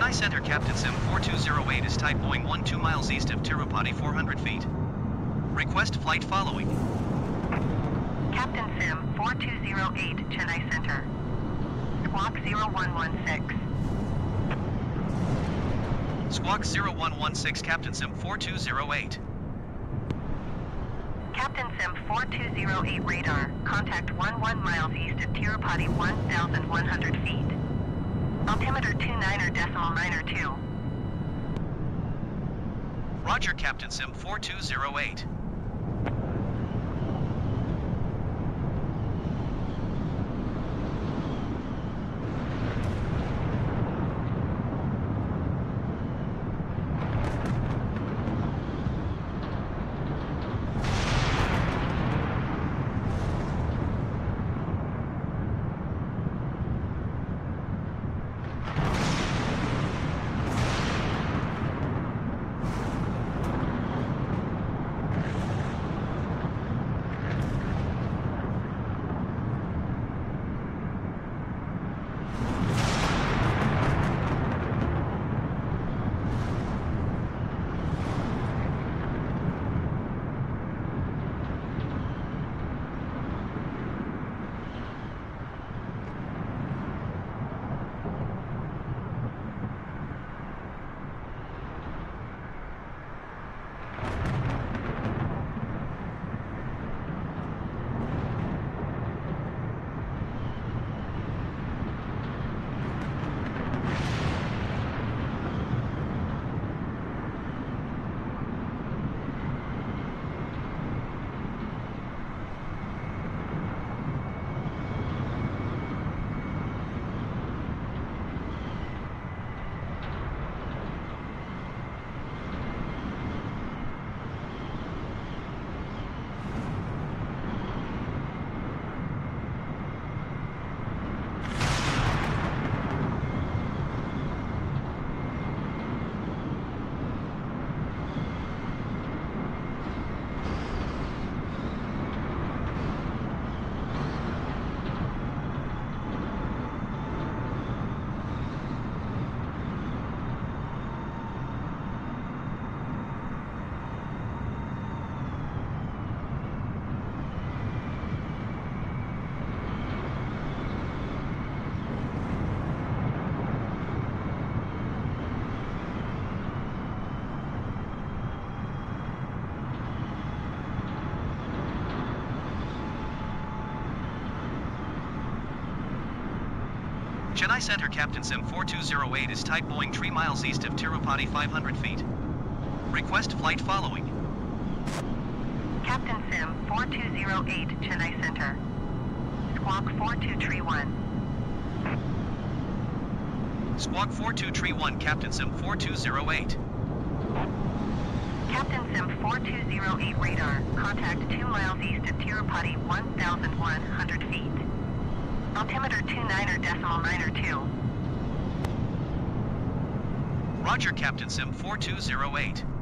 Chennai Center, Captain Sim 4208 is type Boeing 12 miles east of Tirupati 400 feet. Request flight following. Captain Sim 4208, Chennai Center. Squawk 0116. Squawk 0116, Captain Sim 4208. Captain Sim 4208 radar. Contact 11 miles east of Tirupati 1,100 feet. Altimeter 29.92. Roger, Captain Sim 4208. Chennai Center, Captain Sim 4208 is type Boeing 3 miles east of Tirupati 500 feet. Request flight following. Captain Sim 4208, Chennai Center. Squawk 4231. Squawk 4231, Captain Sim 4208. Captain Sim 4208 radar. Contact 2 miles east of Tirupati 1,100 feet. Altimeter 29.92. Roger, Captain Sim 4208.